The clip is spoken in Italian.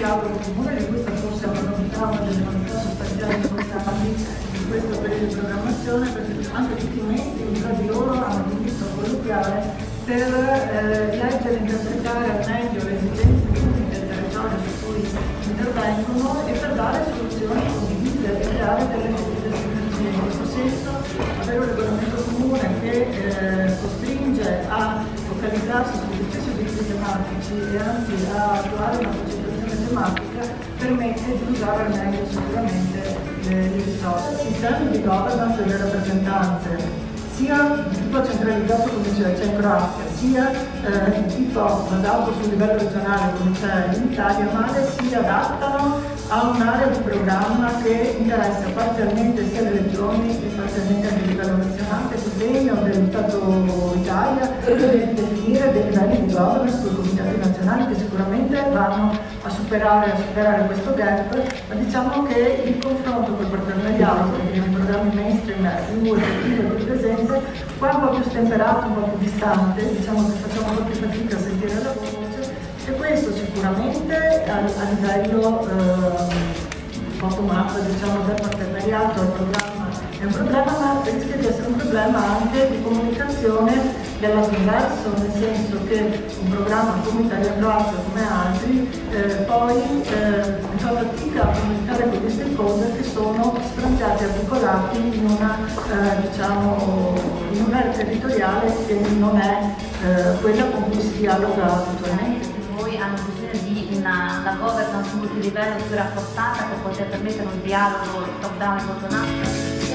dialogo comune, di questa forse è una delle novità sostanziali importanti in questo periodo di programmazione, perché anche tutti i mezzi tra di loro hanno diritto a colloquiare per leggere e interpretare al meglio le esigenze del territorio su cui intervengono e per dare soluzioni condivise e creare delle effettive sinergie. In questo senso avere un regolamento comune che costringe a focalizzarsi sugli stessi obiettivi tematici e anzi a attuare una progettazione tematica permette di usare al meglio sicuramente le risorse. I sistemi di governance delle rappresentanze sia di tipo centralizzato come c'è in Croazia, sia di tipo basato sul livello regionale come c'è in Italia, ma si adattano a un'area di programma che interessa parzialmente sia le regioni che parzialmente anche a livello nazionale, l'impegno dello Stato Italia per definire dei livelli di governance con i comitati nazionali che sicuramente vanno a superare questo gap, ma diciamo che il confronto col partenariato, quindi nei programmi mainstream più effettivo e più presenze, qua è un po' più stemperato, un po' più distante, diciamo che facciamo un po' più fatica a sentire la voce, e questo sicuramente a livello bottom-up, diciamo, del partenariato al programma è un problema, ma rischia di essere un problema anche di comunicazione dell'universo, nel senso che un programma come Italia-Croatia, come altri, poi fa fatica a comunicare con gli stakeholder che sono sfrangiati e articolati in una, diciamo, in un'area territoriale che non è quella con cui si dialoga attualmente. Voi hanno bisogno di una governance multilivello più rafforzata per poter permettere un dialogo top-down e bottom-up?